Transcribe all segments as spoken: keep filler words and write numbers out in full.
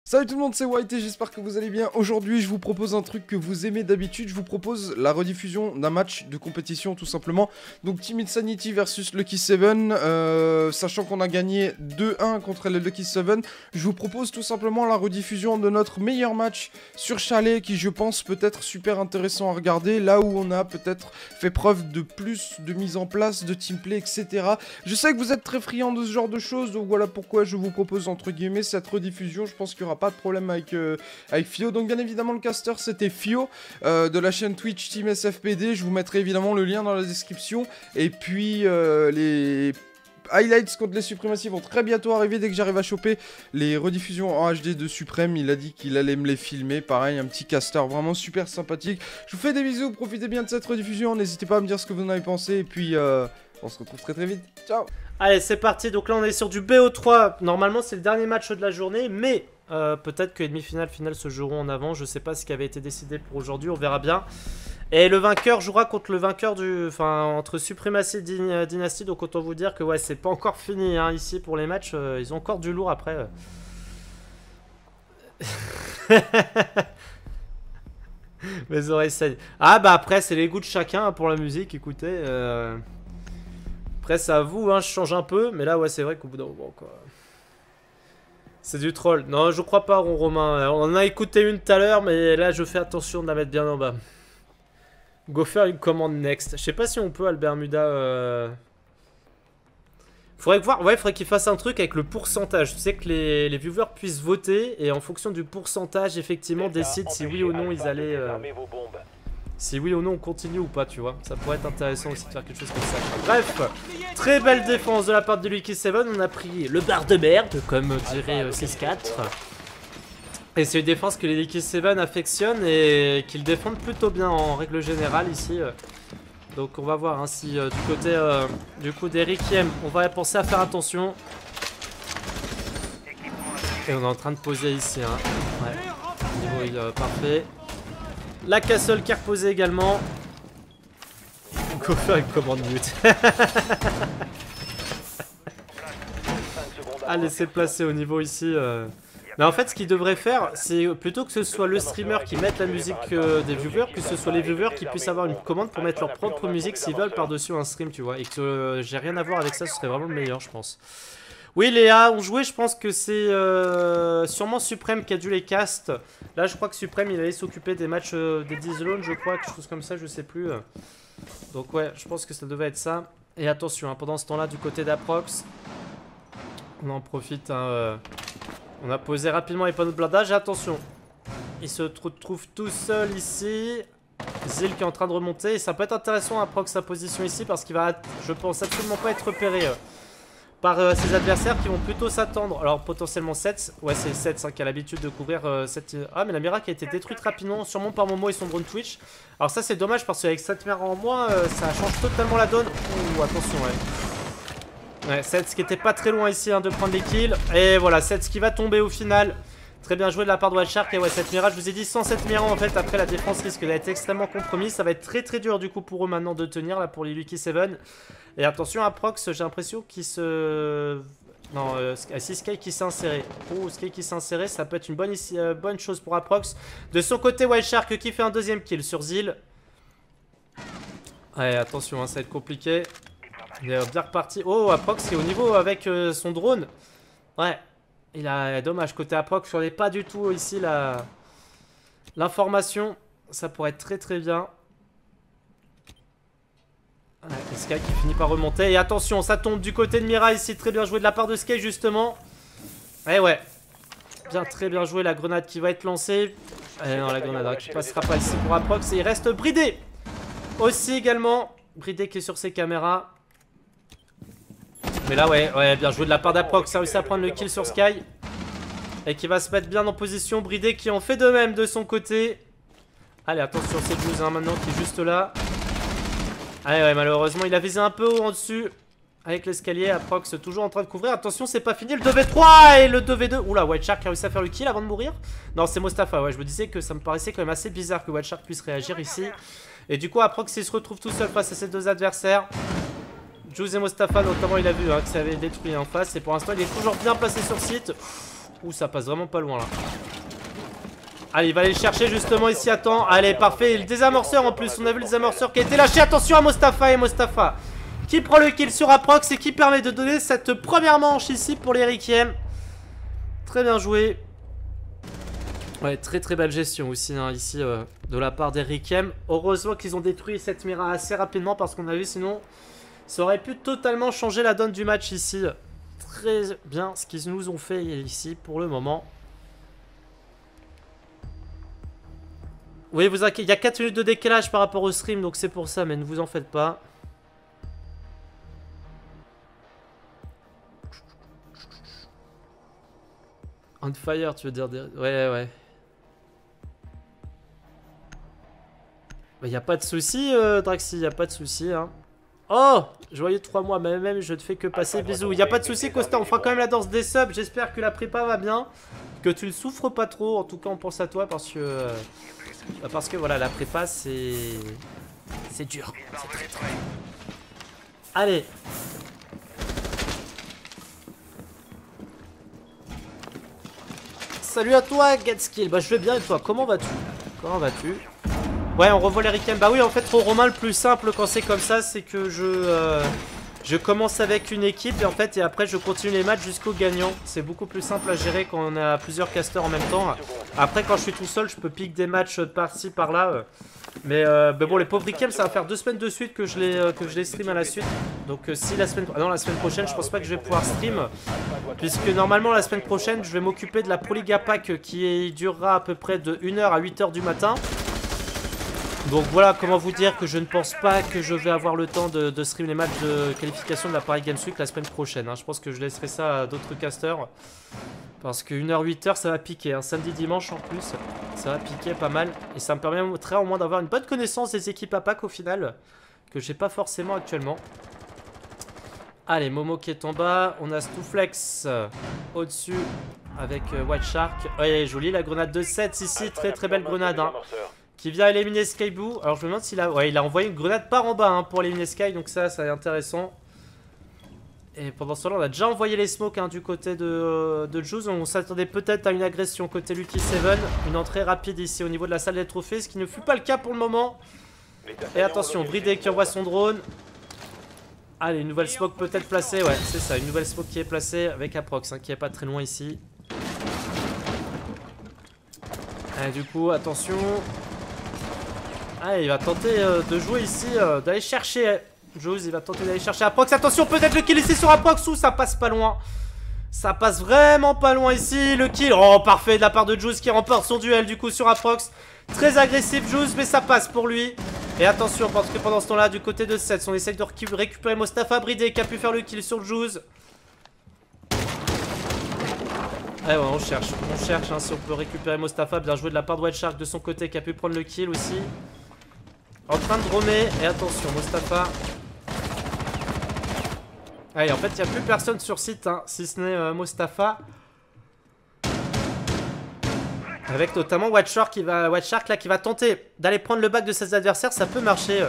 Salut tout le monde, c'est White et j'espère que vous allez bien. Aujourd'hui, je vous propose un truc que vous aimez d'habitude. Je vous propose la rediffusion d'un match de compétition, tout simplement. Donc, Team Insanity versus Lucky seven. Euh, sachant qu'on a gagné deux un contre les Lucky seven, je vous propose tout simplement la rediffusion de notre meilleur match sur Chalet, qui, je pense, peut être super intéressant à regarder. Là où on a peut-être fait preuve de plus de mise en place, de teamplay, et cetera. Je sais que vous êtes très friands de ce genre de choses, donc voilà pourquoi je vous propose, entre guillemets, cette rediffusion. Je pense qu'il y aura pas de problème avec, euh, avec Fio. Donc bien évidemment le caster c'était Fio euh, de la chaîne Twitch Team S F P D. Je vous mettrai évidemment le lien dans la description. Et puis euh, les highlights contre les suprématies vont très bientôt arriver dès que j'arrive à choper les rediffusions en H D de Suprême. Il a dit qu'il allait me les filmer. Pareil, un petit caster vraiment super sympathique. Je vous fais des bisous, profitez bien de cette rediffusion. N'hésitez pas à me dire ce que vous en avez pensé. Et puis euh, on se retrouve très très vite. Ciao. Allez, c'est parti. Donc là on est sur du B O trois. Normalement c'est le dernier match de la journée, mais Euh, peut-être que les demi-finales, finales se joueront en avant. Je sais pas ce qui avait été décidé pour aujourd'hui. On verra bien. Et le vainqueur jouera contre le vainqueur du, enfin, entre Supremacy et Dyn Dynasty. Donc autant vous dire que ouais, c'est pas encore fini hein, ici pour les matchs. Euh, ils ont encore du lourd après. Mes oreilles saignent. Ah bah après c'est les goûts de chacun hein, pour la musique. Écoutez. Euh... Après c'est à vous. Hein, je change un peu. Mais là ouais c'est vrai qu'au bout d'un moment quoi. C'est du troll. Non, je crois pas, Ron Romain. On en a écouté une tout à l'heure, mais là, je fais attention de la mettre bien en bas. Go faire une commande next. Je sais pas si on peut, Albert Muda. Euh... Faudrait voir. Ouais, faudrait qu'il fasse un truc avec le pourcentage. Tu sais que les, les viewers puissent voter et en fonction du pourcentage, effectivement, décident si oui ou non ils allaient. Euh... Si oui ou non on continue ou pas, tu vois. Ça pourrait être intéressant aussi de faire quelque chose comme ça. Bref, très belle défense de la part de Lucky seven. On a pris le bar de merde, comme dirait euh, six quatre. Et c'est une défense que les Lucky seven affectionnent et qu'ils défendent plutôt bien en règle générale ici. Donc on va voir hein, si euh, du côté euh, du coup d'Eric M, on va penser à faire attention. Et on est en train de poser ici. Hein. Ouais. Niveau euh, parfait. La Castle qui est reposée également. Go faire une commande mute. Allez, c'est placé au niveau ici. Euh... Mais en fait, ce qu'il devrait faire, c'est plutôt que ce soit le streamer qui mette la musique euh, des viewers, que ce soit les viewers qui puissent avoir une commande pour mettre leur propre musique s'ils veulent par-dessus un stream, tu vois. Et que euh, j'ai rien à voir avec ça, ce serait vraiment le meilleur, je pense. Oui, Léa, on jouait, je pense que c'est euh, sûrement Suprême qui a dû les cast. Là, je crois que Suprême, il allait s'occuper des matchs euh, des D-Zone, je crois, quelque chose comme ça, je sais plus. Donc ouais, je pense que ça devait être ça. Et attention, hein, pendant ce temps-là, du côté d'Aprox, on en profite. Hein, euh, on a posé rapidement les panneaux de blindage. Et attention, il se trouve tout seul ici. Zil qui est en train de remonter. Et ça peut être intéressant, Aprox, sa position ici, parce qu'il va, je pense, absolument pas être repéré. Euh, par euh, ses adversaires qui vont plutôt s'attendre. Alors potentiellement sept. Ouais, c'est sept hein, qui a l'habitude de couvrir euh, cette... Ah, mais la Mira qui a été détruite rapidement, sûrement par Momo et son drone Twitch. Alors ça c'est dommage parce qu'avec cette Mira en moins, euh, ça change totalement la donne. Ouh, attention, ouais. Ouais, sept qui était pas très loin ici hein, de prendre les kills. Et voilà, sept qui va tomber au final. Très bien joué de la part de Wildshark. Et ouais, cette Mira, je vous ai dit, sans cette Mira en fait, après la défense risque d'être extrêmement compromise. Ça va être très très dur du coup pour eux maintenant de tenir là pour les Lucky seven. Et attention à Prox, j'ai l'impression qu'il se... Non, euh, si Sky qui s'est inséré. Oh, Sky qui s'est inséré, ça peut être une bonne, euh, bonne chose pour Aprox. De son côté, Wildshark qui fait un deuxième kill sur Zil. Ouais, attention, hein, ça va être compliqué. Il est bien reparti. Oh, Aprox qui est au niveau avec euh, son drone. Ouais, il a... Dommage, côté Aprox, on n'est pas du tout ici la... l'information. Ça pourrait être très très bien. Ouais, Sky qui finit par remonter. Et attention, ça tombe du côté de Mira ici. Très bien joué de la part de Sky justement. Et ouais. Bien, très bien joué la grenade qui va être lancée. Et non, la grenade hein, qui passera pas ici pour Aprox. Et il reste Bridé aussi également. Bridé qui est sur ses caméras. Mais là, ouais, ouais, bien joué de la part d'Aprox. Ça a réussi à prendre le kill sur Sky. Et qui va se mettre bien en position. Bridé qui en fait de même de son côté. Allez, attention, c'est Juice hein, maintenant qui est juste là. Allez, ouais, malheureusement, il a visé un peu haut en dessus. Avec l'escalier, Aprox toujours en train de couvrir. Attention, c'est pas fini. Le deux v trois et le deux v deux. Oula, Wildshark a réussi à faire le kill avant de mourir. Non, c'est Mostafa. Ouais, je me disais que ça me paraissait quand même assez bizarre que Wildshark puisse réagir ici. Et du coup, Aprox, il se retrouve tout seul face à ses deux adversaires. Juice et Mostafa, notamment, il a vu hein, que ça avait détruit en face. Et pour l'instant, il est toujours bien placé sur site. Ouh, ça passe vraiment pas loin là. Allez, il va aller le chercher justement ici. Attends, allez, parfait. Le désamorceur en plus. On a vu le désamorceur qui a été lâché. Attention à Mostafa et Mostafa qui prend le kill sur Aprox et qui permet de donner cette première manche ici pour les Rikiem. Très bien joué. Ouais, très très belle gestion aussi hein, ici euh, de la part des Rikiem. Heureusement qu'ils ont détruit cette Mira assez rapidement parce qu'on a vu sinon ça aurait pu totalement changer la donne du match ici. Très bien ce qu'ils nous ont fait ici pour le moment. Oui, vous inquiétez, il y a quatre minutes de décalage par rapport au stream, donc c'est pour ça, mais ne vous en faites pas. On fire, tu veux dire... Ouais, ouais. Il n'y a pas de souci, euh, Draxi, il n'y a pas de souci. Hein. Oh, joyeux trois mois, mais même je ne fais que passer. Bisous. Il n'y a pas de souci, Costa, on fera quand même la danse des subs. J'espère que la prépa va bien, que tu ne souffres pas trop. En tout cas, on pense à toi parce que... Euh, parce que voilà, la prépa, c'est... C'est dur. C'est très très dur. Allez. Salut à toi, Getskill. Bah, je vais bien et toi, comment vas-tu? Comment vas-tu? Ouais, on revoit les Rikem. Bah oui, en fait, trop Romain, le plus simple quand c'est comme ça, c'est que je... Euh, je commence avec une équipe et en fait, et après, je continue les matchs jusqu'au gagnant. C'est beaucoup plus simple à gérer quand on a plusieurs casters en même temps. Après, quand je suis tout seul, je peux piquer des matchs par-ci, par-là. Mais, euh, mais bon, les pauvres Rikem, ça va faire deux semaines de suite que je les, euh, que je les stream à la suite. Donc euh, si la semaine... Ah non, la semaine prochaine, je pense pas que je vais pouvoir stream. Puisque normalement, la semaine prochaine, je vais m'occuper de la Pro Liga Pack qui durera à peu près de une heure à huit heures du matin. Donc voilà, comment vous dire que je ne pense pas que je vais avoir le temps de, de stream les matchs de qualification de la Paris Games Week la semaine prochaine. Hein. Je pense que je laisserai ça à d'autres casters. Parce que une heure huit heures ça va piquer. Hein. Samedi, dimanche en plus, ça va piquer pas mal. Et ça me permettrait au moins d'avoir une bonne connaissance des équipes à pack au final. Que j'ai pas forcément actuellement. Allez, Momo qui est en bas. On a Stouflex euh, au-dessus avec euh, White Shark. Ouais, jolie la grenade de sept ici. Très très belle grenade. Hein. Qui vient éliminer Skyboo. Alors je me demande s'il a... Ouais, il a envoyé une grenade par en bas hein, pour éliminer Sky. Donc ça, ça est intéressant. Et pendant ce temps-là, on a déjà envoyé les smokes hein, du côté de, de Juice. On s'attendait peut-être à une agression côté Lucky sept. Une entrée rapide ici au niveau de la salle des trophées. Ce qui ne fut pas le cas pour le moment. Et attention, Bridé qui envoie son drone. Allez, une nouvelle smoke peut-être placée. Ouais, c'est ça, une nouvelle smoke qui est placée avec Aprox hein, qui est pas très loin ici. Allez, du coup, attention. Ah, il va tenter euh, de jouer ici, euh, d'aller chercher Juice, il va tenter d'aller chercher Aprox. Attention, peut-être le kill ici sur Aprox ou ça passe pas loin. Ça passe vraiment pas loin ici, le kill. Oh, parfait de la part de Juice qui remporte son duel du coup sur Aprox. Très agressif Juice, mais ça passe pour lui. Et attention, parce que pendant ce temps-là, du côté de sept, on essaye de récupérer Mostafa Bridé qui a pu faire le kill sur Juice. Ouais, ouais, on cherche, on cherche hein, si on peut récupérer Mostafa. Bien joué de la part de White Shark de son côté qui a pu prendre le kill aussi. En train de droner. Et attention, Mostafa. Allez, en fait, il n'y a plus personne sur site, hein, si ce n'est euh, Mostafa. Avec notamment White Shark qui va, White Shark, là, qui va tenter d'aller prendre le back de ses adversaires. Ça peut marcher.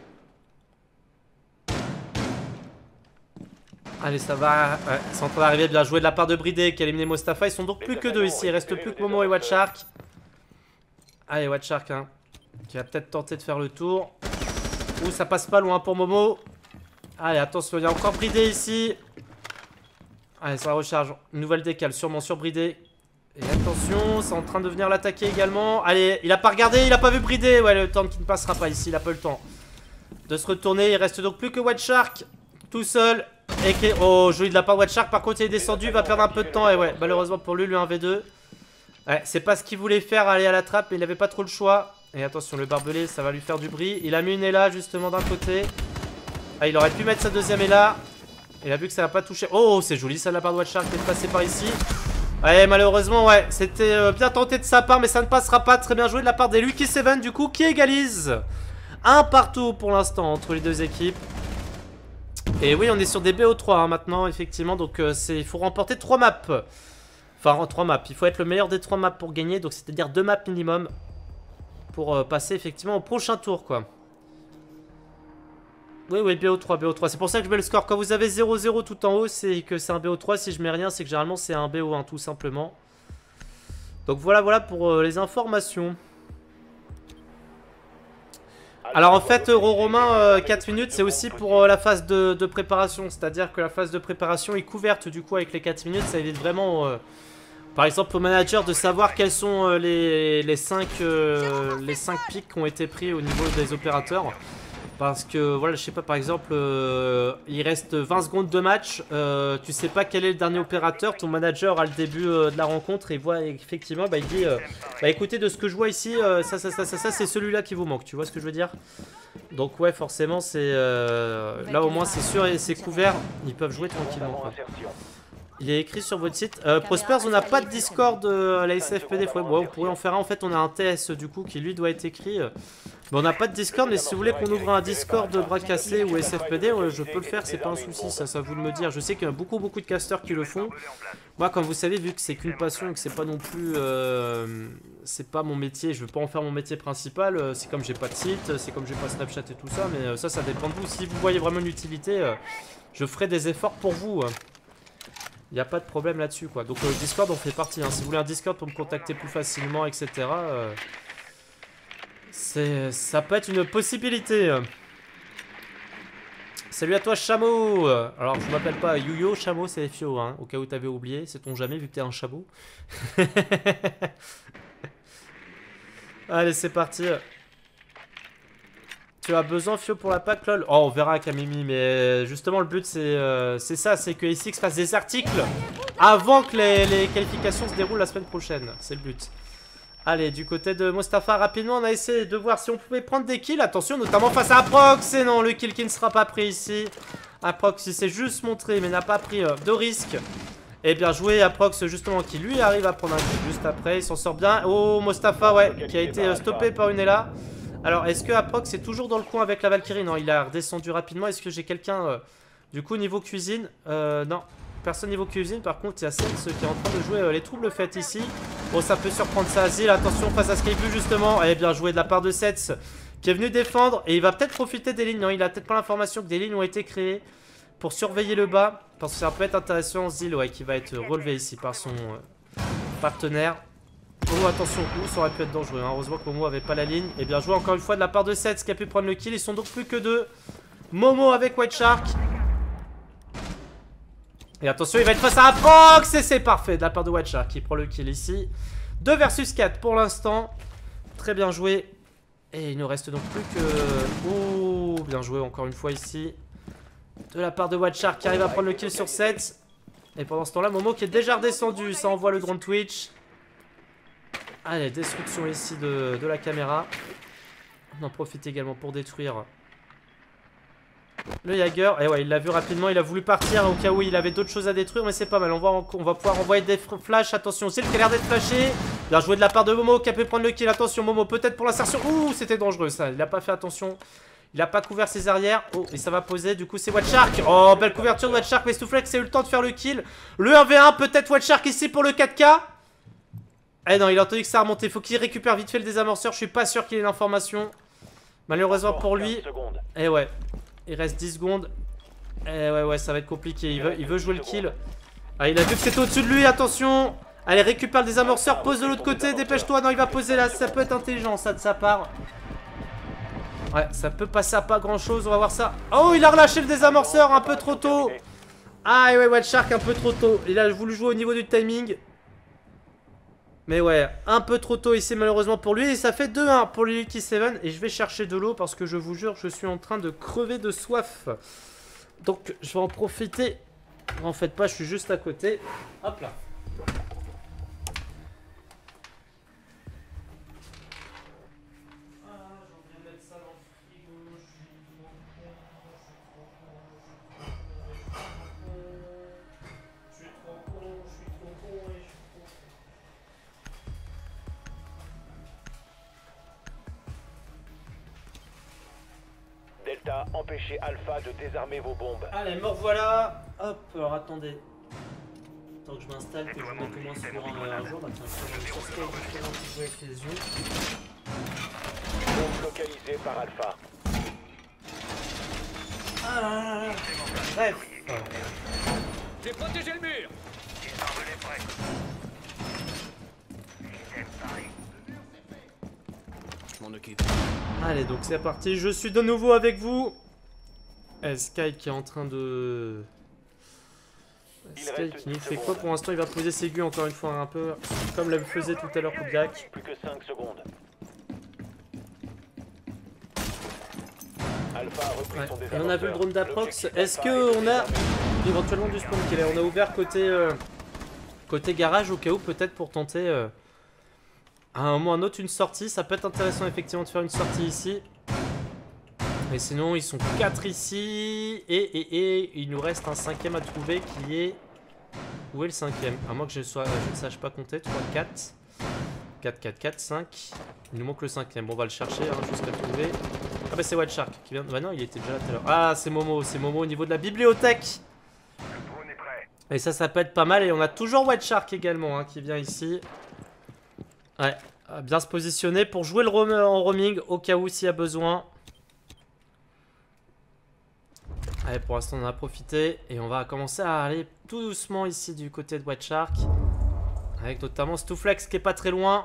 Allez, ça va. Ouais, c'est en train d'arriver. Bien joué de la part de Bridé qui a éliminé Mostafa. Ils sont donc plus que deux ici. Il reste plus que Momo et White Shark. Allez, White Shark, hein, qui va peut-être tenter de faire le tour. Ouh, ça passe pas loin pour Momo. Allez, attention, il y a encore Bridé ici. Allez, ça recharge. Une nouvelle décale, sûrement sur Bridé. Et attention, c'est en train de venir l'attaquer également. Allez, il a pas regardé, il a pas vu Bridé. Ouais, le temps qui ne passera pas ici, il a pas eu le temps de se retourner. Il reste donc plus que White Shark, tout seul. Et qui... Oh, joli de la part de White Shark. Par contre, il est descendu, il va perdre un peu de temps. Et ouais, malheureusement pour lui, le un v deux. Ouais, c'est pas ce qu'il voulait faire, aller à la trappe, mais il avait pas trop le choix. Et attention, le barbelé, ça va lui faire du bruit. Il a mis une Ela justement d'un côté. Ah, il aurait pu mettre sa deuxième Ela. Il a vu que ça n'a pas touché. Oh, c'est joli ça de la part de White Shark d'être passé par ici. Ouais, malheureusement, ouais, c'était euh, bien tenté de sa part, mais ça ne passera pas. Très bien joué de la part des Lucky sept, du coup, qui égalise. Un partout pour l'instant entre les deux équipes. Et oui, on est sur des B O trois hein, maintenant, effectivement. Donc, euh, il faut remporter trois maps. Enfin, trois maps. Il faut être le meilleur des trois maps pour gagner. Donc, c'est-à-dire deux maps minimum. Pour euh, passer effectivement au prochain tour, quoi. Oui, oui, B O trois, B O trois. C'est pour ça que je mets le score. Quand vous avez zéro zéro tout en haut, c'est que c'est un B O trois. Si je mets rien, c'est que généralement c'est un B O un, tout simplement. Donc voilà, voilà pour euh, les informations. Alors en fait, Euro Romain, euh, quatre minutes, c'est aussi pour euh, la phase de, de préparation. C'est-à-dire que la phase de préparation est couverte du coup avec les quatre minutes. Ça évite vraiment, euh, par exemple, au manager de savoir quels sont euh, les, les, cinq, euh, les cinq pics qui ont été pris au niveau des opérateurs. Parce que, voilà, je sais pas, par exemple, euh, il reste vingt secondes de match, euh, tu sais pas quel est le dernier opérateur, ton manager à le début euh, de la rencontre et voit effectivement, bah il dit, euh, bah écoutez, de ce que je vois ici, euh, ça, ça, ça, ça, ça c'est celui-là qui vous manque, tu vois ce que je veux dire? Donc ouais, forcément, c'est... Euh, là au moins c'est sûr et c'est couvert, ils peuvent jouer tranquillement, quoi. Il est écrit sur votre site. Euh, Prospers, on n'a pas de Discord euh, à la S F P D. Ouais, bon, on pourrait en faire un. En fait, on a un T S du coup qui lui doit être écrit. Mais on n'a pas de Discord. Mais si vous voulez qu'on ouvre un Discord de bras cassés ou S F P D, ouais, je peux le faire. C'est pas un souci. Ça, ça vous le me dire. Je sais qu'il y a beaucoup, beaucoup de casteurs qui le font. Moi, comme vous savez, vu que c'est qu'une passion et que c'est pas non plus, euh, c'est pas mon métier. Je veux pas en faire mon métier principal. Euh, c'est comme j'ai pas de site. C'est comme j'ai pas Snapchat et tout ça. Mais euh, ça, ça dépend de vous. Si vous voyez vraiment l'utilité, euh, je ferai des efforts pour vous. Il n'y a pas de problème là-dessus, quoi. Donc, euh, Discord, on fait partie. Hein. Si vous voulez un Discord pour me contacter plus facilement, et cetera, euh, c'est, ça peut être une possibilité. Salut à toi, Chameau. Alors, je m'appelle pas Yuyo, Chameau, c'est Fio, hein. Au cas où t'avais oublié, sait-on jamais, vu que t'es un chameau. Allez, c'est parti. Tu as besoin, Fio, pour la pack, lol? Oh, on verra, Kamimi, mais justement, le but, c'est euh, c'est ça, c'est que S X fasse des articles avant que les, les qualifications se déroulent la semaine prochaine. C'est le but. Allez, du côté de Mustapha, rapidement, on a essayé de voir si on pouvait prendre des kills. Attention, notamment face à Aprox. Et non, le kill qui ne sera pas pris ici. Aprox, il s'est juste montré, mais n'a pas pris euh, de risque. Et bien joué, Aprox, justement, qui lui arrive à prendre un kill juste après. Il s'en sort bien. Oh, Mustapha, ouais, qui a été euh, stoppé par une Ela. Alors, est-ce que Aprox est toujours dans le coin avec la Valkyrie? Non, il a redescendu rapidement. Est-ce que j'ai quelqu'un, euh, du coup, niveau cuisine? euh, Non, personne niveau cuisine. Par contre, il y a Sens qui est en train de jouer euh, les troubles faits ici. Bon, ça peut surprendre sa Azil. Attention, face à Skyblue, justement. Eh bien joué de la part de Sets, qui est venu défendre. Et il va peut-être profiter des lignes. Non, il a peut-être pas l'information que des lignes ont été créées pour surveiller le bas. Parce que ça peut être intéressant. Zil, ouais, qui va être relevé ici par son euh, partenaire. Oh, attention, oh, ça aurait pu être dangereux, hein. Heureusement que Momo avait pas la ligne. Et bien joué encore une fois de la part de Sets qui a pu prendre le kill. Ils sont donc plus que deux. Momo avec White Shark. Et attention, il va être face à Aprox. Et c'est parfait de la part de White Shark qui prend le kill ici. deux versus quatre pour l'instant. Très bien joué. Et il ne reste donc plus que... Oh, bien joué encore une fois ici. De la part de White Shark qui arrive à prendre le kill sur Sets. Et pendant ce temps-là, Momo qui est déjà redescendu. Ça envoie le drone Twitch. Allez, destruction ici de, de la caméra. On en profite également pour détruire le Jaeger. Et ouais, il l'a vu rapidement, il a voulu partir au cas où il avait d'autres choses à détruire, mais c'est pas mal. On va, on va pouvoir envoyer des flashs. Attention, c'est le qui a l'air d'être flashé. Bien joué de la part de Momo qui a pu prendre le kill. Attention, Momo, peut-être pour l'insertion. Ouh, c'était dangereux ça. Il n'a pas fait attention. Il n'a pas couvert ses arrières. Oh, et ça va poser. Du coup, c'est White Shark. Oh, belle couverture de White Shark. Mais Stouflex a eu le temps de faire le kill. Le un v un, peut-être White Shark ici pour le quatre K. Eh non, il a entendu que ça a remonté. Faut qu'il récupère vite fait le désamorceur. Je suis pas sûr qu'il ait l'information. Malheureusement pour lui. Eh ouais. Il reste dix secondes. Eh ouais, ouais, ça va être compliqué. Il veut, il veut jouer le kill. Ah, il a vu que c'était au-dessus de lui. Attention. Allez, récupère le désamorceur. Pose de l'autre côté. Dépêche-toi. Non, il va poser là. Ça peut être intelligent, ça, de sa part. Ouais, ça peut passer à pas grand-chose. On va voir ça. Oh, il a relâché le désamorceur un peu trop tôt. Ah, ouais, White Shark un peu trop tôt. Il a voulu jouer au niveau du timing. Mais ouais, un peu trop tôt ici malheureusement pour lui. Et ça fait deux un pour l'Ulti sept. Et je vais chercher de l'eau parce que je vous jure, je suis en train de crever de soif. Donc je vais en profiter. En fait pas, je suis juste à côté. Hop là. Delta, empêchez Alpha de désarmer vos bombes. Allez, me revoilà. Hop, alors attendez. Tant que je m'installe, que je me mette au moins sur un, un jour. Bah tiens, je vais sur Skype justement pour jouer avec les yeux. Bombe localisée par Alpha. Ah, bref. J'ai protégé le mur. Je m'en occupe. Allez, donc c'est parti. Je suis de nouveau avec vous. Eh, Sky qui est en train de... Sky qui nous fait quoi pour l'instant? Il va poser ses gus encore une fois un peu comme le faisait tout à l'heure Kubiak. Plus que cinq secondes. Alpha a repris Ouais. son Et on a vu le drone d'approx. L'objectif Est-ce d'Alpha qu'on a est éventuellement du spawn killer? On a ouvert côté euh, côté garage au cas où, peut-être pour tenter euh, à un moment ou un autre une sortie. Ça peut être intéressant effectivement de faire une sortie ici. Et sinon ils sont quatre ici. Et, et, et il nous reste un cinquième à trouver qui est... Où est le cinquième? À moins que je, sois, je ne sache pas compter. trois, quatre, quatre, quatre, quatre, cinq. Il nous manque le cinquième. Bon, on va le chercher hein, jusqu'à trouver. Ah bah c'est White Shark qui vient... Bah non, il était déjà là tout à l'heure. Ah, c'est Momo, c'est Momo au niveau de la bibliothèque. Et ça, ça peut être pas mal. Et on a toujours White Shark également hein, qui vient ici. Ouais, bien se positionner pour jouer le roam en roaming au cas où s'il y a besoin. Allez, pour l'instant on en a profité. Et on va commencer à aller tout doucement ici du côté de White Shark. Avec notamment Stouflex qui est pas très loin.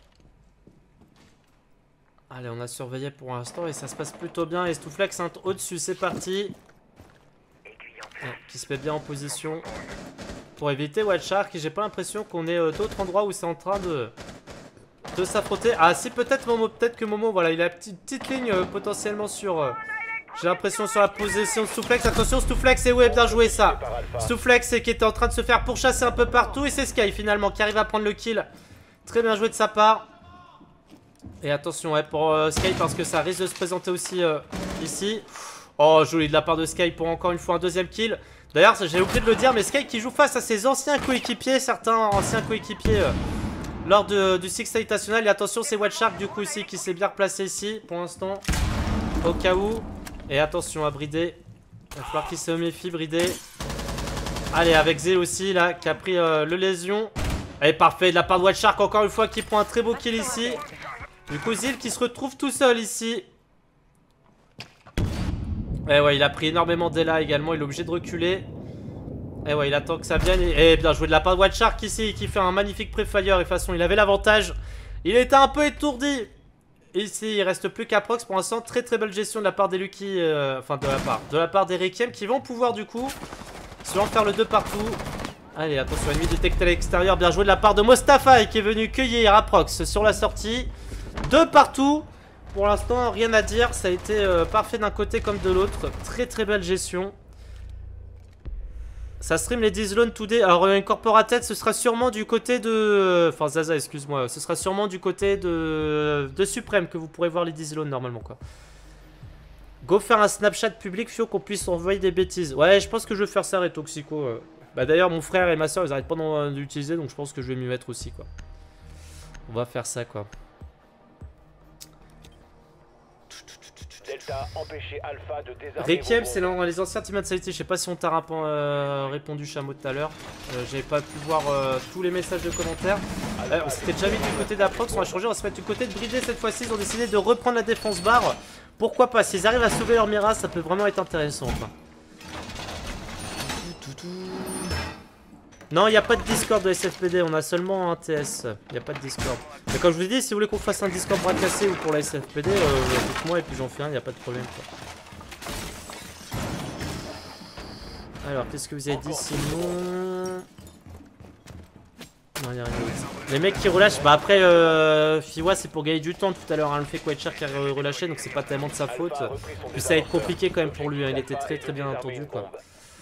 Allez, on a surveillé pour l'instant et ça se passe plutôt bien. Et Stouflex hein, au-dessus, c'est parti. Ouais, qui se met bien en position pour éviter White Shark. Et j'ai pas l'impression qu'on ait euh, d'autres endroits où c'est en train de, de s'affronter. Ah si, peut-être Momo, peut-être que Momo, voilà, il a une petite, petite ligne euh, potentiellement sur... Euh, j'ai l'impression sur la position de Stouflex. Attention, Stouflex, et ouais, bien joué ça. Stouflex qui était en train de se faire pourchasser un peu partout. Et c'est Sky finalement qui arrive à prendre le kill. Très bien joué de sa part. Et attention ouais, pour euh, Sky parce que ça risque de se présenter aussi euh, ici. Oh, joli de la part de Sky pour encore une fois un deuxième kill. D'ailleurs, j'ai oublié de le dire, mais Sky qui joue face à ses anciens coéquipiers, certains anciens coéquipiers euh, lors de, du Six State National. Et attention, c'est White Shark du coup ici qui s'est bien replacé ici pour l'instant. Au cas où. Et attention à brider. Il va falloir qu'il se méfie, brider. Allez, avec Zil aussi là, qui a pris euh, le lésion. Allez, parfait de la part de White Shark encore une fois qui prend un très beau kill ici. Du coup, Zil qui se retrouve tout seul ici. Et ouais, il a pris énormément d'élan également. Il est obligé de reculer. Et ouais, il attend que ça vienne. Et bien joué de la part de White Shark ici, qui fait un magnifique pré-fire. Et de toute façon, il avait l'avantage. Il était un peu étourdi. Ici, il reste plus qu'Aprox pour l'instant. Très très belle gestion de la part des Lucky. Euh, enfin, de la part. De la part des Requiem qui vont pouvoir du coup se faire le deux partout. Allez, attention, ennemi détecté à l'extérieur. Bien joué de la part de Mostafa qui est venu cueillir Aprox sur la sortie. Deux partout. Pour l'instant, rien à dire. Ça a été euh, parfait d'un côté comme de l'autre. Très très belle gestion. Ça stream les Dizlone today. Alors, euh, Incorporated, ce sera sûrement du côté de... Enfin, Zaza, excuse-moi. Ce sera sûrement du côté de... de Supreme que vous pourrez voir les Dizlone normalement, quoi. Go faire un Snapchat public, Fio, qu'on puisse envoyer des bêtises. Ouais, je pense que je vais faire ça, Retoxico. Euh. Bah, d'ailleurs, mon frère et ma soeur, ils arrêtent pas d'utiliser, donc je pense que je vais m'y mettre aussi, quoi. On va faire ça, quoi. Delta, empêcher Alpha de désarmer. Requiem, vos c'est bombes. les anciens teammates de Sality. Je sais pas si on t'a euh, répondu, Chameau, tout à l'heure. Euh, J'avais pas pu voir euh, tous les messages de commentaires. Euh, on s'était déjà mis du côté d'Aprox. On va changer, on va se mettre du côté de Bridé cette fois-ci. Ils ont décidé de reprendre la défense barre. Pourquoi pas? S'ils arrivent à sauver leur Mira, ça peut vraiment être intéressant, quoi. Non, il n'y a pas de Discord de S F P D, on a seulement un T S. Il n'y a pas de Discord. Mais comme je vous l'ai dit, si vous voulez qu'on fasse un Discord bras cassé ou pour la S F P D, euh, dites-moi et puis j'en fais un, il n'y a pas de problème, quoi. Alors, qu'est-ce que vous avez dit sinon? Non, il n'y a rien d'autre. Les mecs qui relâchent, bah après, euh, Fiwa, c'est pour gagner du temps tout à l'heure. Hein, le fait que White Shark a relâché, donc c'est pas tellement de sa faute. Puis ça va être compliqué quand même pour lui, hein, il était très très bien entendu, quoi.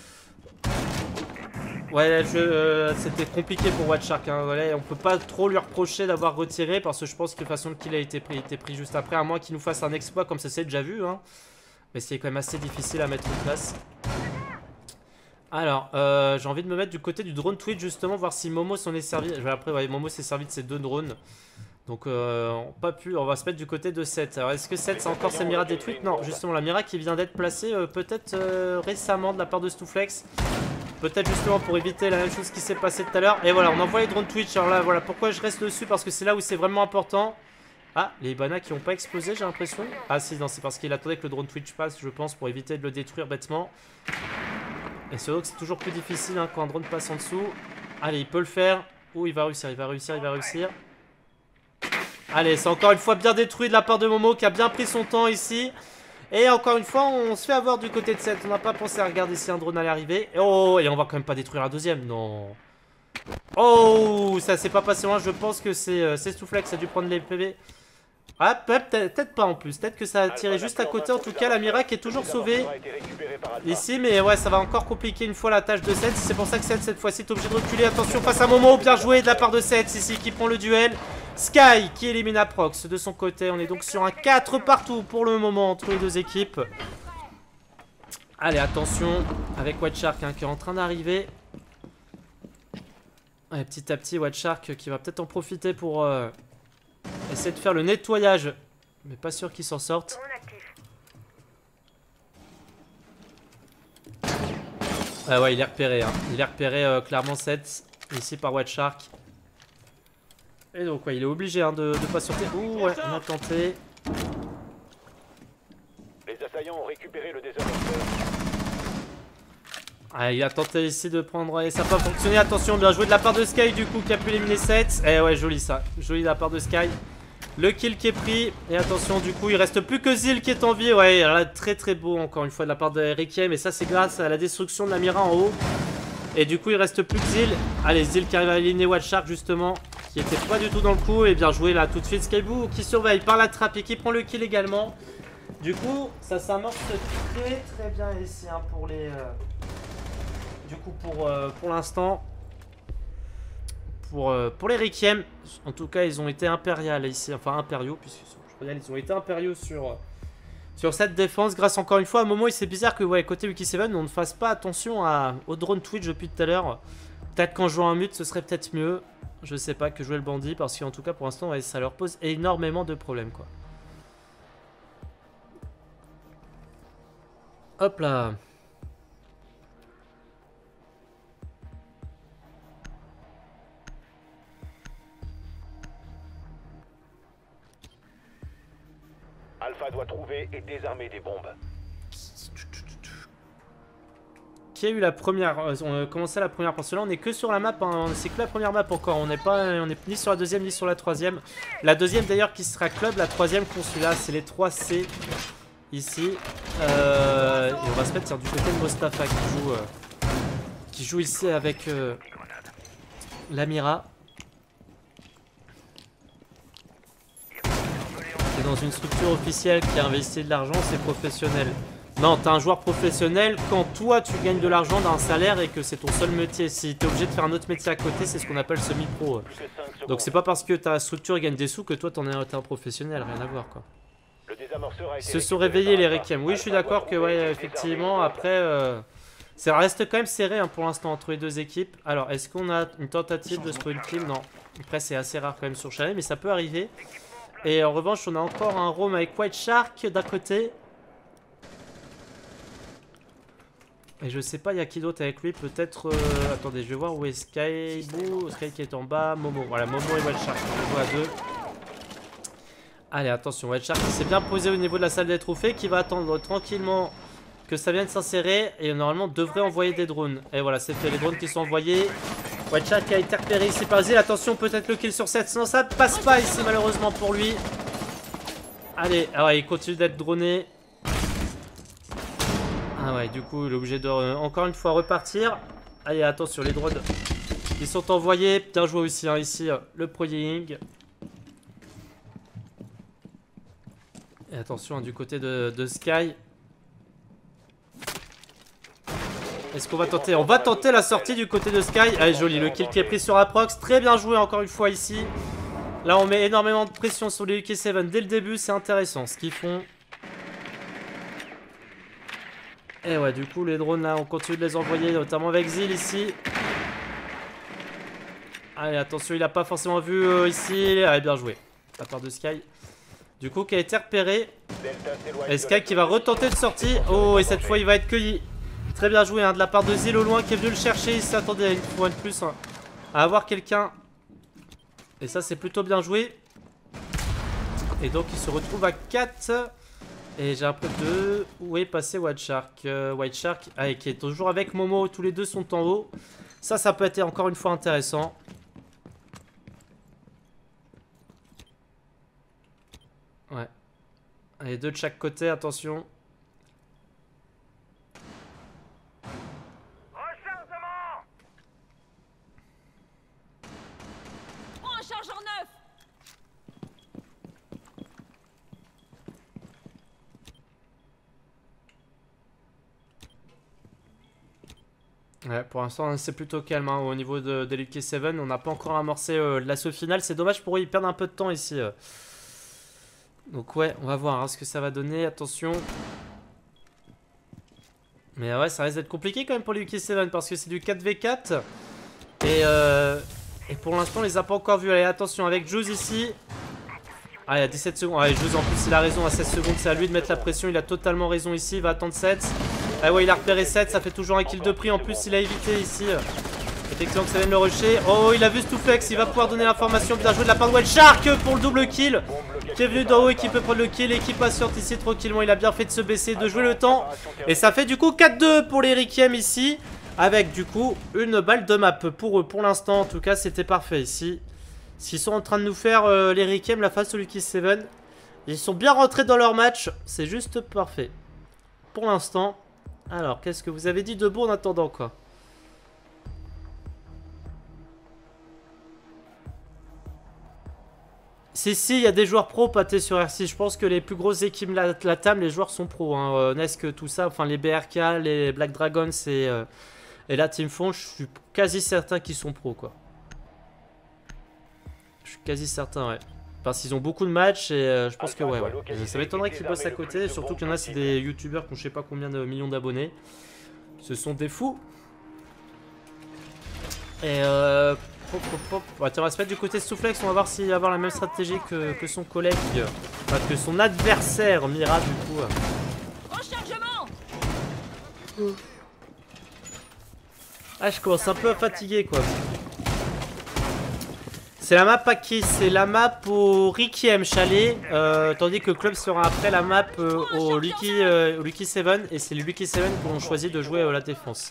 Ouais, euh, c'était compliqué pour White Shark. Hein, voilà, on peut pas trop lui reprocher d'avoir retiré parce que je pense que de toute façon le kill a été pris, été pris juste après, à moins qu'il nous fasse un exploit comme ça c'est déjà vu. Hein. Mais c'est quand même assez difficile à mettre en place. Alors, euh, j'ai envie de me mettre du côté du drone Twitch justement, voir si Momo s'en est servi. Après, ouais, Momo s'est servi de ces deux drones. Donc, euh, pas pu. On va se mettre du côté de sept. Alors, est-ce que sept c'est encore sa Mira détruite? Non, justement, la Mira qui vient d'être placée euh, peut-être euh, récemment de la part de Stouflex. Peut-être justement pour éviter la même chose qui s'est passé tout à l'heure. Et voilà, on envoie les drones Twitch. Alors là, voilà, pourquoi je reste dessus? Parce que c'est là où c'est vraiment important. Ah, les Ibana qui n'ont pas explosé, j'ai l'impression. Ah si, non, c'est parce qu'il attendait que le drone Twitch passe, je pense, pour éviter de le détruire bêtement. Et c'est vrai que c'est toujours plus difficile hein, quand un drone passe en dessous. Allez, il peut le faire. Ouh, il va réussir, il va réussir, il va réussir. Allez, c'est encore une fois bien détruit de la part de Momo qui a bien pris son temps ici. Et encore une fois, on se fait avoir du côté de sept. On n'a pas pensé à regarder si un drone allait arriver. Oh, et on va quand même pas détruire la deuxième, non. Oh, ça s'est pas passé loin. Je pense que c'est euh, Soufflet qui a dû prendre les P V. Ah, peut-être peut pas en plus. Peut-être que ça a tiré juste à côté. En tout cas, la Mira qui est toujours sauvée ici. Mais ouais, ça va encore compliquer une fois la tâche de sept. C'est pour ça que sept, cette fois-ci, est obligé de reculer. Attention face à Momo. Bien joué de la part de sept ici qui prend le duel. Sky qui élimine Aprox de son côté. On est donc sur un quatre partout pour le moment entre les deux équipes. Allez, attention. Avec White Shark hein, qui est en train d'arriver. Ouais, petit à petit, White Shark qui va peut-être en profiter pour euh, essayer de faire le nettoyage. Mais pas sûr qu'il s'en sorte. Ah ouais, il est repéré. Hein. Il est repéré euh, clairement sept ici par White Shark. Et donc, ouais, il est obligé hein, de, de patienter. Ouh, ouais, on a tenté. Les assaillants ont récupéré le désamorceur. Ah, il a tenté ici de prendre et ça n'a pas fonctionné. Attention, bien joué de la part de Sky du coup qui a pu éliminer sept. Eh ouais, joli ça. Joli de la part de Sky. Le kill qui est pris. Et attention, du coup, il reste plus que Zil qui est en vie. Ouais, là, très très beau encore une fois de la part de Requiem. Et ça, c'est grâce à la destruction de la Mira en haut. Et du coup, il reste plus que Zil. Allez, Zil qui arrive à éliminer White Shark justement. Qui était pas du tout dans le coup. Et bien joué là tout de suite. Skyboo qui surveille par la trappe et qui prend le kill également. Du coup, ça s'amorce très très bien ici hein, pour les. Euh... Du coup pour, euh, pour l'instant pour, euh, pour les Requiem. En tout cas ils ont été impériaux ici. Enfin impériaux puisque ils ont été impériaux sur, sur cette défense. Grâce encore une fois à un moment. C'est bizarre que ouais, côté Wiki sept on ne fasse pas attention à, au drone Twitch depuis tout à l'heure. Peut-être qu'en jouant un mute ce serait peut-être mieux. Je sais pas que jouer le bandit. Parce qu'en tout cas pour l'instant ouais, ça leur pose énormément de problèmes quoi. Hop là. Alpha doit trouver et désarmer des bombes. Qui a eu la première euh, On a commencé la première parce que là on est que sur la map, hein, c'est que la première map encore. On n'est pas, on est ni sur la deuxième ni sur la troisième. La deuxième d'ailleurs qui sera club, la troisième consulat, c'est les trois C ici. Euh, et on va se mettre sur du côté de Mostafa qui joue, euh, qui joue ici avec euh, la Mira. C'est dans une structure officielle qui a investi de l'argent, c'est professionnel. Non, t'es un joueur professionnel quand toi tu gagnes de l'argent d'un salaire et que c'est ton seul métier. Si t'es obligé de faire un autre métier à côté, c'est ce qu'on appelle semi-pro. Donc c'est pas parce que ta structure gagne des sous que toi t'en es un professionnel, rien à voir quoi. Ils se sont réveillés les Requiem. Oui, je suis d'accord que ouais, effectivement, après, euh, ça reste quand même serré hein, pour l'instant entre les deux équipes. Alors, est-ce qu'on a une tentative de spawn kill? Non. Après, c'est assez rare quand même sur Chalet, mais ça peut arriver. Et en revanche, on a encore un roam avec White Shark d'un côté. Et je sais pas, il y a qui d'autre avec lui? Peut-être. Euh, attendez, je vais voir où est Skyboo. Sky qui est en bas. Momo. Voilà, Momo et White Shark. On joue à deux. Allez, attention. White Shark qui s'est bien posé au niveau de la salle des trophées. Qui va attendre tranquillement que ça vienne s'insérer. Et normalement, devrait envoyer des drones. Et voilà, c'est fait. Les drones qui sont envoyés. White Shark qui a été repéré ici par Zil. Attention, peut-être le kill sur sept. Sinon, ça ne passe pas ici, malheureusement pour lui. Allez, ah ouais, il continue d'être droné. Ah ouais, du coup, il est obligé de euh, encore une fois repartir. Allez, attention, les drones ils sont envoyés. Bien joué aussi, hein, ici, euh, le Pro Ying. Et attention, hein, du côté de, de Sky. Est-ce qu'on va tenter? On va tenter la sortie du côté de Sky. Allez, joli, le kill qui est pris sur Aprox. Très bien joué, encore une fois, ici. Là, on met énormément de pression sur les U K sept dès le début. C'est intéressant ce qu'ils font. Et ouais, du coup, les drones là, on continue de les envoyer, notamment avec Zil ici. Allez, attention, il n'a pas forcément vu euh, ici. Allez, bien joué, de la part de Sky. Du coup, qui a été repéré. Et Sky qui va retenter de sortie. Oh, et cette fois, il va être cueilli. Très bien joué, hein, de la part de Zil au loin qui est venu le chercher. Il s'attendait à une fois de plus hein, à avoir quelqu'un. Et ça, c'est plutôt bien joué. Et donc il se retrouve à quatre. Et j'ai un peu de... Où est passé White Shark euh, White Shark, ah, qui est toujours avec Momo, tous les deux sont en haut. Ça, ça peut être encore une fois intéressant. Ouais. Allez, deux de chaque côté, attention. Rechargement! Prends un chargeur neuf. Ouais, pour l'instant, c'est plutôt calme hein, au niveau de, de Lucky seven. On n'a pas encore amorcé euh, l'assaut final. C'est dommage pour eux, ils perdent un peu de temps ici. Euh. Donc ouais, on va voir hein, ce que ça va donner. Attention. Mais ouais, ça risque d'être compliqué quand même pour les Lucky seven parce que c'est du quatre v quatre. Et, euh, et pour l'instant, on les a pas encore vus. Allez, attention avec Juice ici. Ah, il y a dix-sept secondes. Ah, Juice en plus, il a raison. À seize secondes, c'est à lui de mettre la pression. Il a totalement raison ici. Il va attendre sept. Ah ouais, il a repéré sept. Ça fait toujours un kill de prix. En plus, il a évité ici. Effectivement que ça vient de le rusher. Oh, il a vu Stouflex. Il va pouvoir donner l'information. Bien joué de la part de White Shark pour le double kill. Qui est venu d'en haut et qui peut prendre le kill. Et qui passe sur ici tranquillement. Il a bien fait de se baisser, de jouer le temps. Et ça fait du coup quatre deux pour les Requiem ici. Avec du coup une balle de map pour eux. Pour l'instant, en tout cas, c'était parfait ici. S'ils sont en train de nous faire euh, les Requiem, la face au Lucky seven. Ils sont bien rentrés dans leur match. C'est juste parfait. Pour l'instant. Alors, qu'est-ce que vous avez dit de bon en attendant quoi? Si, si, il y a des joueurs pro pâtés sur R six. Je pense que les plus grosses équipes de la, la table, les joueurs sont pros. Hein. Euh, Nesk, tout ça, enfin les B R K, les Black Dragons et, euh, et la Team Fond, je suis quasi certain qu'ils sont pros quoi. Je suis quasi certain, ouais. Parce qu'ils ont beaucoup de matchs et euh, je pense que ouais, ouais. Euh, ça m'étonnerait qu'ils bossent à côté. Surtout qu'il y en a, c'est des youtubeurs qui ont je sais pas combien de millions d'abonnés. Ce sont des fous. Et euh. Hop, hop, hop. Ouais, on va se mettre du côté de Stouflex. On va voir s'il va avoir la même stratégie que, que son collègue. Enfin, que son adversaire Mira du coup. Rechargement. Ah, je commence un peu à fatiguer quoi. C'est la map à qui? C'est la map au Requiem Chalet, euh, tandis que le club sera après la map euh, au Lucky, euh, au Lucky seven, et c'est les Lucky seven qui ont choisi de jouer euh, la défense.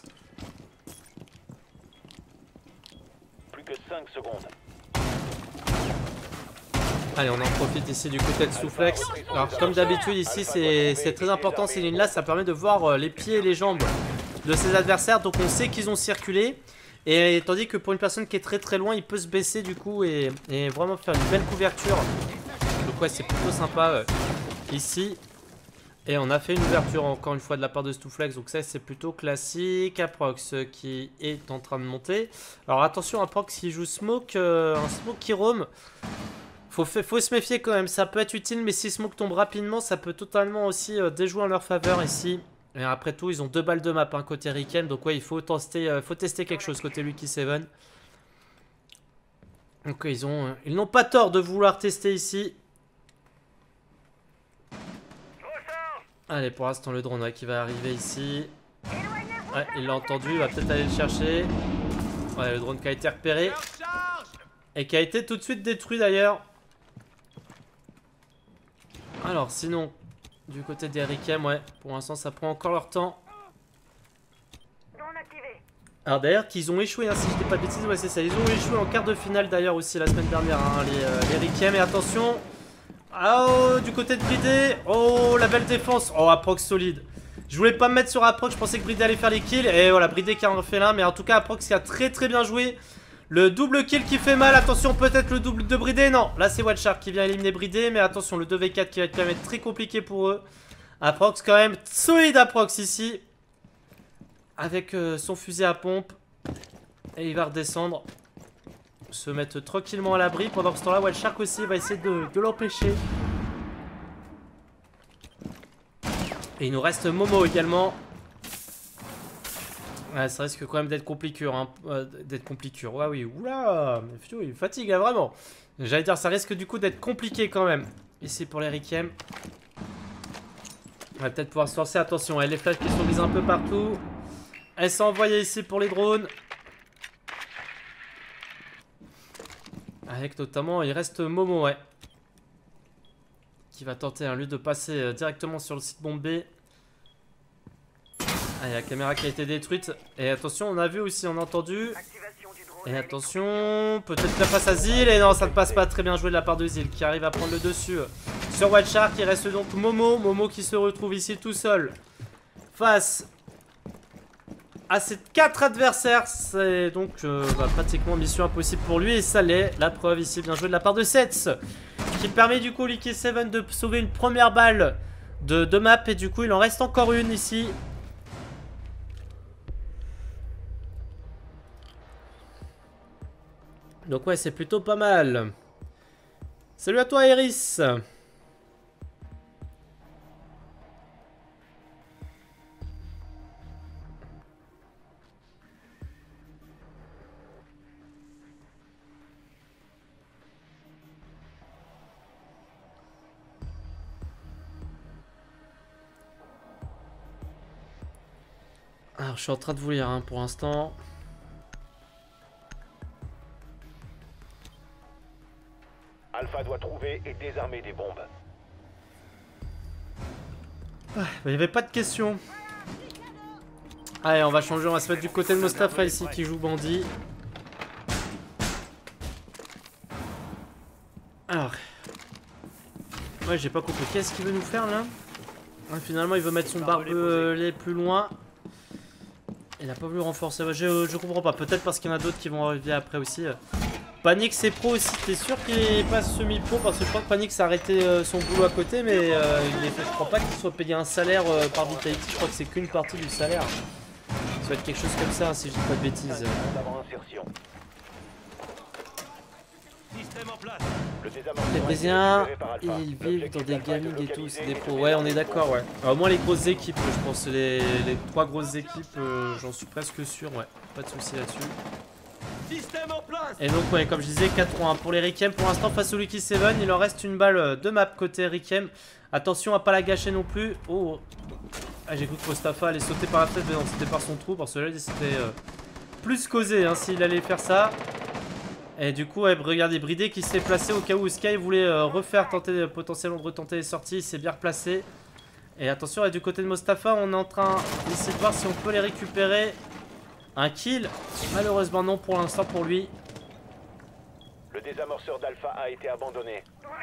Plus que cinq secondes. Allez, on en profite ici du côté de Stouflex. Alors comme d'habitude ici, c'est très important ces lignes là, ça permet de voir euh, les pieds et les jambes de ses adversaires, donc on sait qu'ils ont circulé. Et tandis que pour une personne qui est très très loin, il peut se baisser du coup et, et vraiment faire une belle couverture. Donc ouais, c'est plutôt sympa euh, ici. Et on a fait une ouverture encore une fois de la part de Stouflex. Donc ça c'est plutôt classique. Aprox euh, qui est en train de monter. Alors attention, Aprox qui joue Smoke, euh, un Smoke qui roam. Faut, faut se méfier quand même, ça peut être utile, mais si Smoke tombe rapidement, ça peut totalement aussi euh, déjouer en leur faveur ici. Et après tout, ils ont deux balles de map hein, côté Requiem. Donc ouais, il faut tester, euh, faut tester quelque chose côté Lucky seven. Donc ouais, ils ont, euh, ils n'ont pas tort de vouloir tester ici. Allez, pour l'instant, le drone ouais, qui va arriver ici. Ouais, il l'a entendu, il va peut-être aller le chercher. Ouais, le drone qui a été repéré. Et qui a été tout de suite détruit d'ailleurs. Alors, sinon... Du côté des Requiem, ouais, pour l'instant ça prend encore leur temps. Alors d'ailleurs qu'ils ont échoué, hein, si je dis pas de bêtises, ouais c'est ça, ils ont échoué en quart de finale d'ailleurs aussi la semaine dernière, hein, les, euh, les Requiem, et attention. Oh, du côté de Bridé, oh la belle défense, oh Aprox solide. Je voulais pas me mettre sur Aprox, je pensais que Bridé allait faire les kills, et voilà, Bridé qui en fait l'un, mais en tout cas Aprox qui a très très bien joué. Le double kill qui fait mal, attention peut-être le double de Bridé, non, là c'est White Shark qui vient éliminer Bridé, mais attention le deux v quatre qui va être quand même très compliqué pour eux. Aprox quand même, solide Aprox ici, avec euh, son fusil à pompe, et il va redescendre, se mettre tranquillement à l'abri, pendant que ce temps là White Shark aussi va essayer de, de l'empêcher. Et il nous reste Momo également. Ouais, ça risque quand même d'être compliqué, hein, euh, d'être compliqué. Ouais, oui, oula, mais il fatigue là, vraiment. J'allais dire, ça risque du coup d'être compliqué quand même. Ici pour les Requiem. On va peut-être pouvoir se lancer. Attention, ouais, les flashs qui sont mises un peu partout. Elles sont envoyées ici pour les drones. Avec notamment, il reste Momo, ouais. qui va tenter, hein, lui, de passer euh, directement sur le site bombé. Ah, il y a la caméra qui a été détruite. Et attention, on a vu aussi, on a entendu. Et attention, peut-être la passe à Zil. Et non, ça ne passe pas. Très bien joué de la part de Zil qui arrive à prendre le dessus sur White Shark. Il reste donc Momo. Momo qui se retrouve ici tout seul face à ces quatre adversaires. C'est donc euh, bah, pratiquement mission impossible pour lui. Et ça l'est. La preuve ici, bien joué de la part de Sets, qui permet du coup au Liquid seven de sauver une première balle de, de map. Et du coup, il en reste encore une ici. Donc ouais, c'est plutôt pas mal. Salut à toi, Iris. Alors, je suis en train de vous lire hein, pour l'instant. Alpha doit trouver et désarmer des bombes. Ah, il n'y avait pas de questions. Allez, on va changer, on va se mettre du côté de Mostafa ici qui joue bandit. Alors. Ouais, j'ai pas compris. Qu'est-ce qu'il veut nous faire là? Ah, finalement, il veut mettre son barbelé plus loin. Il a pas voulu renforcer. Je, je comprends pas. Peut-être parce qu'il y en a d'autres qui vont arriver après aussi. Panic c'est pro aussi, t'es sûr qu'il passe semi-pro? Parce que je crois que Panic s'est arrêté euh, son boulot à côté, mais euh, il est fait, je crois pas qu'il soit payé un salaire euh, par Vitality, je crois que c'est qu'une partie du salaire. Ça va être quelque chose comme ça, si je dis pas de bêtises. Les Brésiliens, ils vivent dans des gaming et tout, c'est des pros. Ouais, on est d'accord, ouais. Alors, au moins les grosses équipes, je pense, les, les trois grosses équipes, euh, j'en suis presque sûr, ouais. Pas de soucis là-dessus. Et donc ouais, comme je disais, quatre trois un pour les Rikem pour l'instant face au Lucky seven. Il en reste une balle de map côté Rikem. Attention à pas la gâcher non plus. Oh, ah, j'ai cru que Mostafa allait sauter par la tête, mais non, c'était par son trou. Parce que là, c'était euh, plus causé hein, s'il allait faire ça. Et du coup, ouais, regardez, Bridé qui s'est placé au cas où Sky voulait euh, refaire, tenter, potentiellement de retenter les sorties. Il s'est bien replacé. Et attention, et du côté de Mostafa, on est en train d'essayer de voir si on peut les récupérer. Un kill, malheureusement non pour l'instant pour lui. Le désamorceur d'Alpha a été abandonné.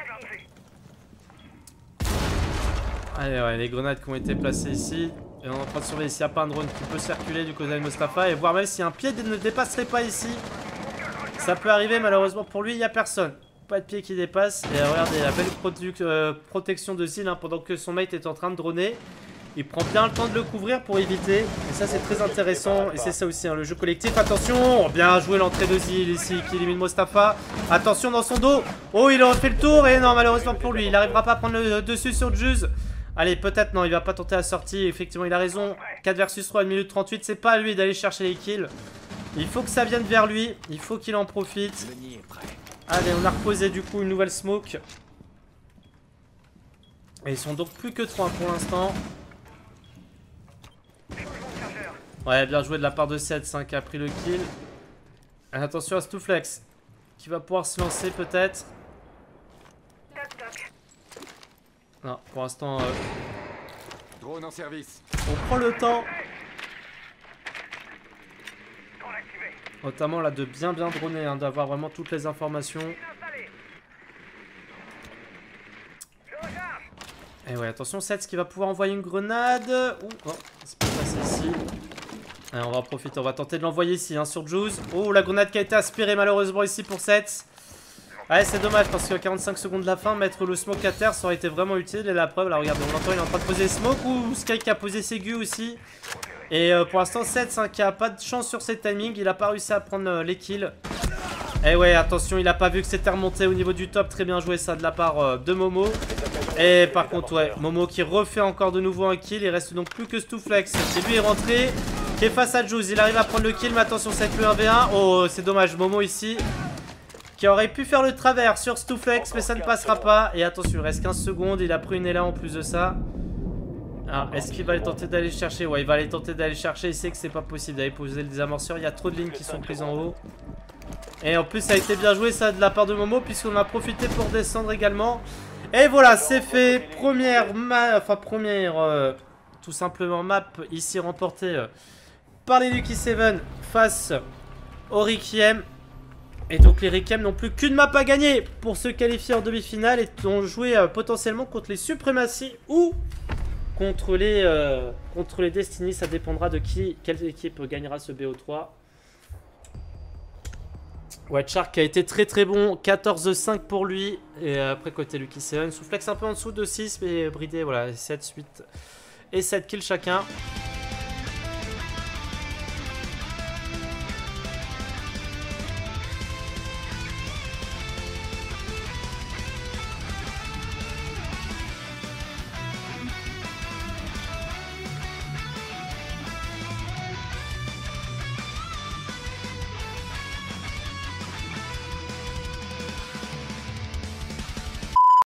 Allez ouais, les grenades qui ont été placées ici. Et on est en train de surveiller s'il n'y a pas un drone qui peut circuler du côté de Mostafa. Et voir même si un pied ne dépasserait pas ici. Ça peut arriver, malheureusement pour lui, il n'y a personne. Pas de pied qui dépasse. Et regardez la belle euh, protection de Zil hein, pendant que son mate est en train de droner. Il prend bien le temps de le couvrir pour éviter. Et ça c'est très intéressant. Et c'est ça aussi hein, le jeu collectif. Attention, bien joué l'entrée de Zil ici qui élimine Mostafa. Attention dans son dos. Oh, il a fait le tour. Et non, malheureusement pour lui, il n'arrivera pas à prendre le dessus sur Juz. Allez, peut-être non, il va pas tenter la sortie. Effectivement, il a raison. quatre versus trois, une minute trente-huit. C'est pas à lui d'aller chercher les kills. Il faut que ça vienne vers lui. Il faut qu'il en profite. Allez, on a reposé du coup une nouvelle smoke. Et ils sont donc plus que trois pour l'instant. Ouais, bien joué de la part de Sets hein, qui a pris le kill. Et attention à Stouflex qui va pouvoir se lancer peut-être. Non, pour l'instant, euh... drone en service. On prend le temps. Notamment là de bien bien droner, hein, d'avoir vraiment toutes les informations. Et ouais, attention, Sets qui va pouvoir envoyer une grenade. Ouh, non, c'est pas passé ici. Allez, on va en profiter, on va tenter de l'envoyer ici hein, sur Juz. Oh, la grenade qui a été aspirée malheureusement ici pour Sets. Ouais, c'est dommage parce qu'à quarante-cinq secondes de la fin, mettre le smoke à terre, ça aurait été vraiment utile. Et la preuve, là, regardez, on entend, il est en train de poser smoke. Ouh, Sky qui a posé ses gus aussi. Et euh, pour l'instant, Sets hein, qui a pas de chance sur ses timings. Il a pas réussi à prendre euh, les kills. Et ouais, attention, il a pas vu que c'était remonté au niveau du top. Très bien joué ça de la part euh, de Momo. Et par contre, ouais, Momo qui refait encore de nouveau un kill. Il reste donc plus que Stouflex qui lui est rentré, qui est face à Juz. Il arrive à prendre le kill, mais attention, c'est le un v un. Oh, c'est dommage, Momo ici qui aurait pu faire le travers sur Stouflex, mais ça ne passera pas. Et attention, il reste quinze secondes. Il a pris une élan en plus de ça. Ah, est-ce qu'il va aller tenter d'aller chercher? Ouais, il va aller tenter d'aller chercher. Il sait que c'est pas possible d'aller poser le désamorceur. Il y a trop de lignes qui sont prises en haut. Et en plus, ça a été bien joué ça de la part de Momo, puisqu'on a profité pour descendre également. Et voilà, c'est fait. Première map, enfin première, euh, tout simplement map ici remportée euh, par les Lucky seven face au Requiem. Et donc les Requiem n'ont plus qu'une map à gagner pour se qualifier en demi-finale et ont joué euh, potentiellement contre les Supremacy ou contre les, euh, contre les Destiny. Ça dépendra de qui, quelle équipe gagnera ce B O trois. White Shark a été très très bon, quatorze cinq pour lui. Et après côté Lucky seven, Souflex un peu en dessous de six, mais bridé, voilà, sept, huit et sept kills chacun.